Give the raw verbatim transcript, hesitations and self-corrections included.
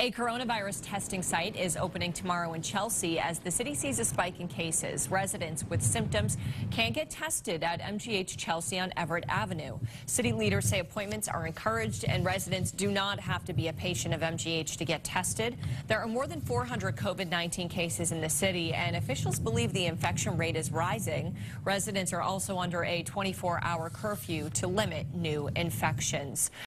A coronavirus testing site is opening tomorrow in Chelsea as the city sees a spike in cases. Residents with symptoms can get tested at M G H Chelsea on Everett Avenue. City leaders say appointments are encouraged and residents do not have to be a patient of M G H to get tested. There are more than four hundred COVID nineteen cases in the city, and officials believe the infection rate is rising. Residents are also under a twenty-four hour curfew to limit new infections.